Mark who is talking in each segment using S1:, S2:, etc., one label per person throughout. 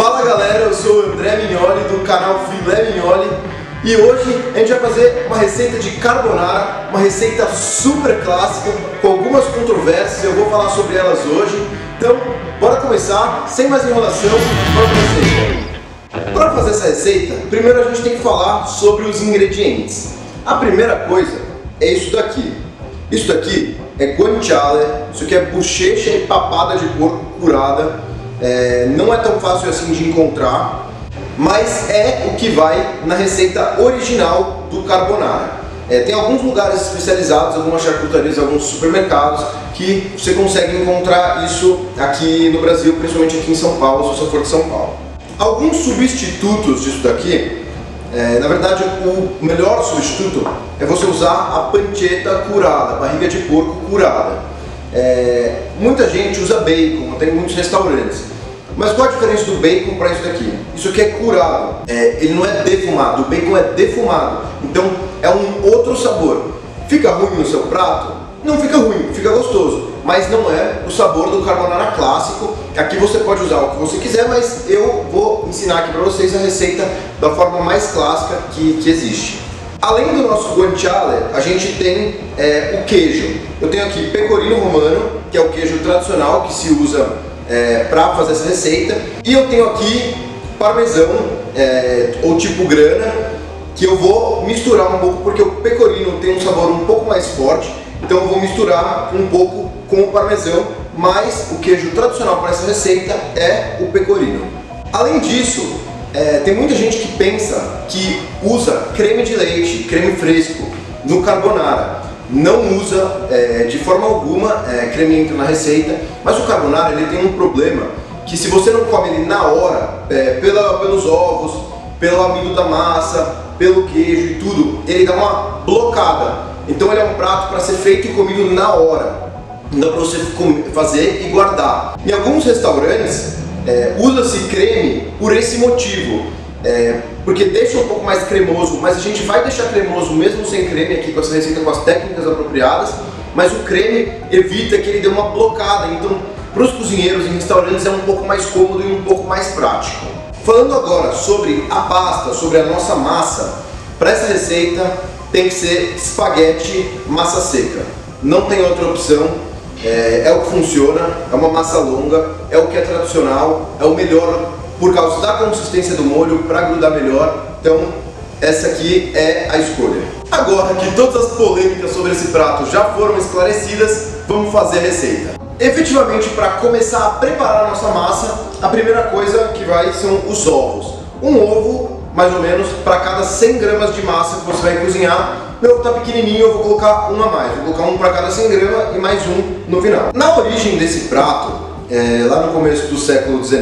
S1: Fala galera, eu sou o André Mignoli do canal Filé Mignoli e hoje a gente vai fazer uma receita de carbonara, uma receita super clássica com algumas controvérsias, eu vou falar sobre elas hoje. Então, bora começar, sem mais enrolação, bora pra receita. Para fazer essa receita, primeiro a gente tem que falar sobre os ingredientes. A primeira coisa é isso daqui. Isso daqui é guanciale, isso aqui é bochecha e papada de porco curada. Não é tão fácil assim de encontrar, mas é o que vai na receita original do carbonara. Tem alguns lugares especializados, algumas charcutarias, alguns supermercados que você consegue encontrar isso aqui no Brasil, principalmente aqui em São Paulo, se você for de São Paulo. Alguns substitutos disso daqui, na verdade o melhor substituto é você usar a pancetta curada, a barriga de porco curada. Muita gente usa bacon, tem muitos restaurantes. Mas qual a diferença do bacon para isso daqui? Isso aqui é curado, ele não é defumado, o bacon é defumado, então é um outro sabor. Fica ruim no seu prato? Não fica ruim, fica gostoso, mas não é o sabor do carbonara clássico. Aqui você pode usar o que você quiser, mas eu vou ensinar aqui para vocês a receita da forma mais clássica que existe. Além do nosso guanciale, a gente tem o queijo. Eu tenho aqui pecorino romano, que é o queijo tradicional que se usa para fazer essa receita. E eu tenho aqui parmesão, ou tipo grana, que eu vou misturar um pouco, porque o pecorino tem um sabor um pouco mais forte. Então eu vou misturar um pouco com o parmesão, mas o queijo tradicional para essa receita é o pecorino. Além disso, tem muita gente que pensa que usa creme de leite, creme fresco no carbonara. Não usa de forma alguma, creme entra na receita, mas o carbonara ele tem um problema, que se você não come ele na hora, pelos ovos, pelo amido da massa, pelo queijo e tudo, ele dá uma blocada. Então ele é um prato para ser feito e comido na hora, não dá para você fazer e guardar. Em alguns restaurantes usa-se creme por esse motivo, porque deixa um pouco mais cremoso, mas a gente vai deixar cremoso mesmo sem creme aqui com essa receita, com as técnicas apropriadas, mas o creme evita que ele dê uma blocada, então para os cozinheiros em restaurantes é um pouco mais cômodo e um pouco mais prático. Falando agora sobre a pasta, sobre a nossa massa, para essa receita tem que ser espaguete massa seca, não tem outra opção. É o que funciona, é uma massa longa, é o que é tradicional, é o melhor por causa da consistência do molho, para grudar melhor. Então essa aqui é a escolha. Agora que todas as polêmicas sobre esse prato já foram esclarecidas, vamos fazer a receita. Efetivamente, para começar a preparar a nossa massa, a primeira coisa que vai são os ovos. Um ovo, mais ou menos, para cada 100 gramas de massa que você vai cozinhar. Meu ovo tá pequenininho, eu vou colocar um a mais, vou colocar um para cada 100 gramas e mais um no final. Na origem desse prato, lá no começo do século XIX,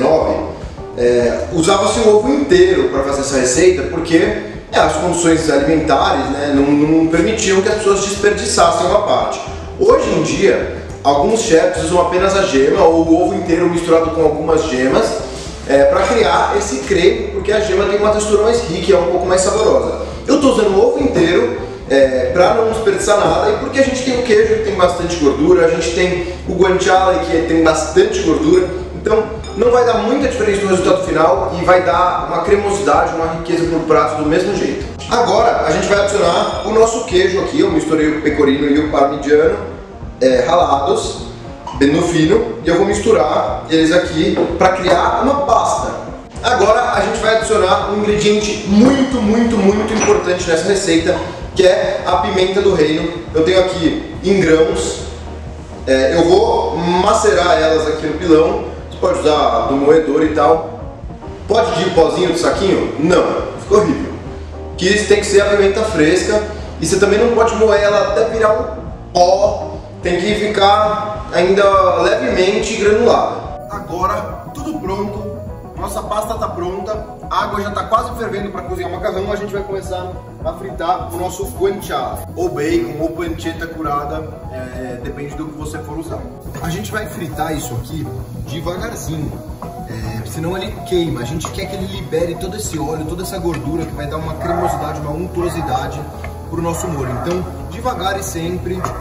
S1: usava-se o ovo inteiro para fazer essa receita, porque as condições alimentares não permitiam que as pessoas desperdiçassem uma parte. Hoje em dia, alguns chefs usam apenas a gema ou o ovo inteiro misturado com algumas gemas para criar esse creme, porque a gema tem uma textura mais rica e é um pouco mais saborosa. Eu estou usando o ovo inteiro para não desperdiçar nada, e porque a gente tem o queijo que tem bastante gordura, a gente tem o guanciale que tem bastante gordura, então não vai dar muita diferença no resultado final e vai dar uma cremosidade, uma riqueza para o prato do mesmo jeito. Agora a gente vai adicionar o nosso queijo aqui. Eu misturei o pecorino e o parmigiano ralados, bem no fino, e eu vou misturar eles aqui para criar uma pasta. Agora a gente vai adicionar um ingrediente muito importante nessa receita, que é a pimenta do reino. Eu tenho aqui em grãos, eu vou macerar elas aqui no pilão. Você pode usar do moedor e tal. Pode ir pozinho de saquinho? Não, fica horrível. Que isso tem que ser a pimenta fresca, e você também não pode moer ela até virar um pó, tem que ficar ainda levemente granulada. Agora tudo pronto. Nossa pasta está pronta, a água já está quase fervendo para cozinhar o macarrão. A gente vai começar a fritar o nosso guanciale, ou bacon, ou pancetta curada, depende do que você for usar. A gente vai fritar isso aqui devagarzinho, senão ele queima. A gente quer que ele libere todo esse óleo, toda essa gordura, que vai dar uma cremosidade, uma untuosidade para o nosso molho. Então, devagar e sempre.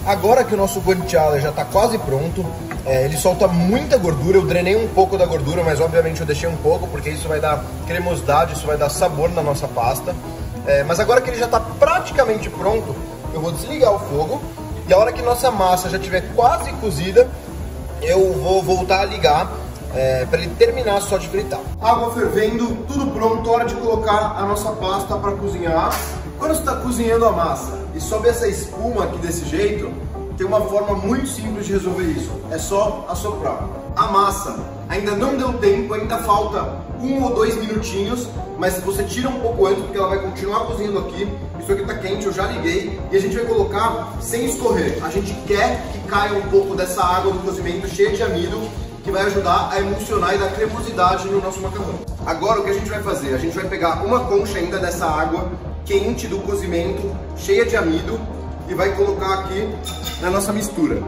S1: Agora que o nosso guanciale já está quase pronto, ele solta muita gordura, eu drenei um pouco da gordura, mas obviamente eu deixei um pouco, porque isso vai dar cremosidade, isso vai dar sabor na nossa pasta. Mas agora que ele já está praticamente pronto, eu vou desligar o fogo, e a hora que nossa massa já estiver quase cozida, eu vou voltar a ligar para ele terminar só de fritar. Água fervendo, tudo pronto, hora de colocar a nossa pasta para cozinhar. Quando você está cozinhando a massa e sobe essa espuma aqui desse jeito, tem uma forma muito simples de resolver isso. É só assoprar. A massa ainda não deu tempo, ainda falta 1 ou 2 minutinhos, mas você tira um pouco antes porque ela vai continuar cozinhando aqui. Isso aqui está quente, eu já liguei e a gente vai colocar sem escorrer. A gente quer que caia um pouco dessa água do cozimento cheia de amido, que vai ajudar a emulsionar e dar cremosidade no nosso macarrão. Agora o que a gente vai fazer? A gente vai pegar uma concha ainda dessa água quente do cozimento, cheia de amido, e vai colocar aqui na nossa mistura.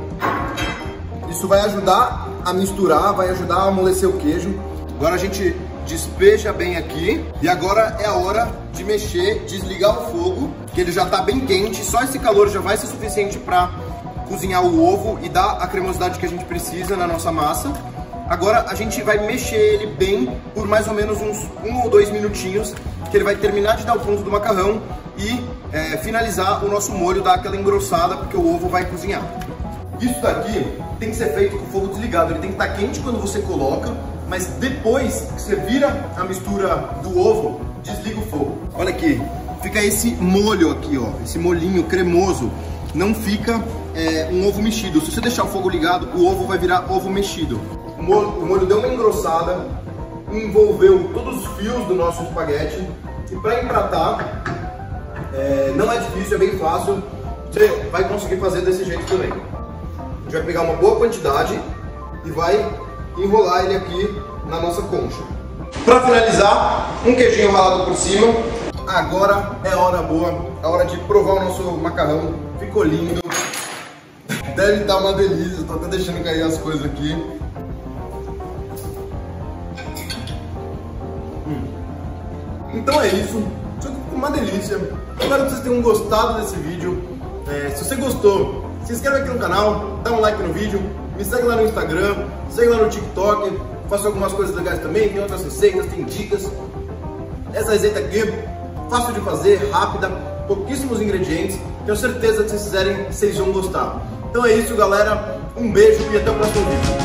S1: Isso vai ajudar a misturar, vai ajudar a amolecer o queijo. Agora a gente despeja bem aqui, e agora é a hora de mexer, desligar o fogo, que ele já está bem quente, só esse calor já vai ser suficiente para cozinhar o ovo e dar a cremosidade que a gente precisa na nossa massa. Agora a gente vai mexer ele bem por mais ou menos uns 1 ou 2 minutinhos, que ele vai terminar de dar o ponto do macarrão e finalizar o nosso molho, dar aquela engrossada, porque o ovo vai cozinhar. Isso daqui tem que ser feito com o fogo desligado, ele tem que estar quente quando você coloca, mas depois que você vira a mistura do ovo, desliga o fogo. Olha aqui, fica esse molho aqui, ó, esse molhinho cremoso, não fica um ovo mexido. Se você deixar o fogo ligado, o ovo vai virar ovo mexido. O molho deu uma engrossada, envolveu todos os fios do nosso espaguete, e para empratar não é difícil, é bem fácil, você vai conseguir fazer desse jeito também. A gente vai pegar uma boa quantidade e vai enrolar ele aqui na nossa concha. Para finalizar, um queijinho ralado por cima. Agora é a hora boa, a hora de provar o nosso macarrão. Ficou lindo, deve estar uma delícia, estou até deixando cair as coisas aqui. Então é isso, ficou uma delícia. Espero que vocês tenham gostado desse vídeo. Se você gostou, se inscreve aqui no canal, dá um like no vídeo, me segue lá no Instagram, segue lá no TikTok, faço algumas coisas legais também, tem outras receitas, tem dicas. Essa receita aqui, fácil de fazer, rápida, pouquíssimos ingredientes, tenho certeza que se vocês fizerem, vocês vão gostar. Então é isso, galera, um beijo e até o próximo vídeo.